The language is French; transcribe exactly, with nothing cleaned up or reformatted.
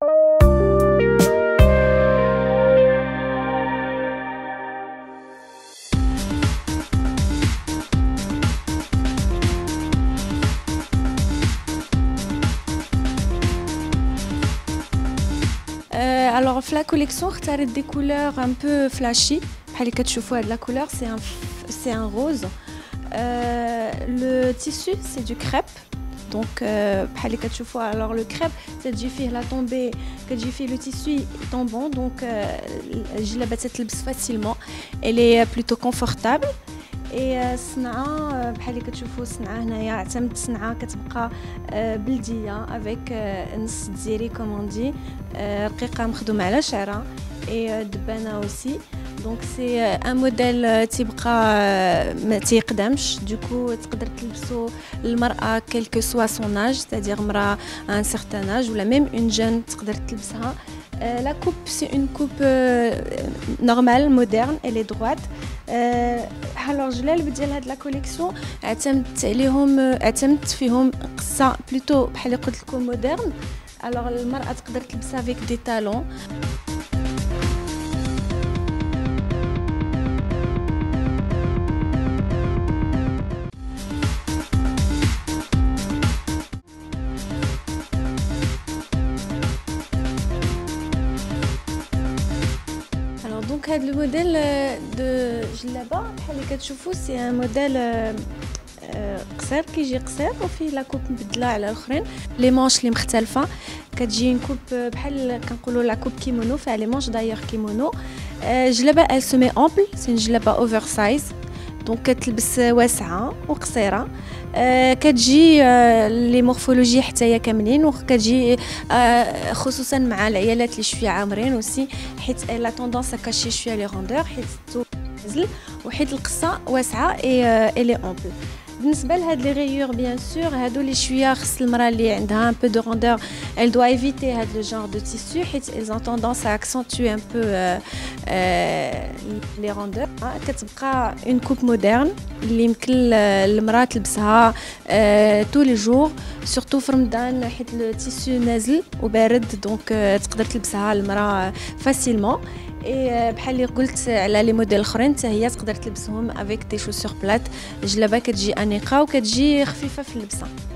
Euh, alors, la collection, a des couleurs un peu flashy. La couleur, c'est un, c'est un rose. Euh, le tissu, c'est du crêpe. Donc, euh, alors le crêpe, c'est la tombée, le tissu tombant. Donc, je la bats facilement. Elle est plutôt confortable. Et الصنعة بحال اللي كتشوفوا الصنعة هنايا اعتمدت الصنعة كتبقى بلدية avec نص دزيري كوموندي رقيقة مخدومة على شعرها et دبانة aussi. Donc c'est un modèle تيبقى ما تيقدمش دوكو تقدر تلبسو المرأة quel que soit son âge, c'est-à-dire مرأة à un certain âge ou même une jeune تقدر تلبسها. Euh, la coupe, c'est une coupe euh, normale, moderne, elle est droite. Euh, alors, je l'ai dit de la collection, اعتمدت فيهم قصة plutôt بحال قلت لكم moderne. Alors, المرأة تقدر تلبسها avec des talons. Donc le modèle de Jilaba, c'est un modèle قصير كيجي قصير وفيه لا كوب مبدله على الاخرين. لي مانش اللي مختلفه كتجي une coupe بحال كنقولوا لا كوب كيمونو فيها لي مانش دايوغ كيمونو. جلابه elle se met ample, c'est une جلابه oversize. دونك كتلبس واسعه وقصيره. كتجي لي مورفولوجي حتى هي كاملين وكتجي خصوصا مع العيالات اللي شويه عامرين وسي حيت لا طوندونس كاشي شويه لي روندور حيت نزل وحيت القصه واسعه اي لي امبل. بالنسبه لهاد لي غيور بيان سور هادو لي شويه خص المراه اللي عندها ان بو دو روندور elle doit éviter هاد لو جونر دو تيسو حيت ils ont tendance à accentuer un peu لي روندور. كتبقى اون كوب مودرن اللي يمكن المراه تلبسها تو لي جور سورتو في رمضان حيت لو تيسو نازل وبارد دونك تقدر تلبسها المراه فاسيلمون. اي بحال اللي قلت على لي موديل الاخرين حتى هي تقدر تلبسهم افيك دي شوسور بلات. جلابه كتجي انيقه وكتجي خفيفه في اللبسه.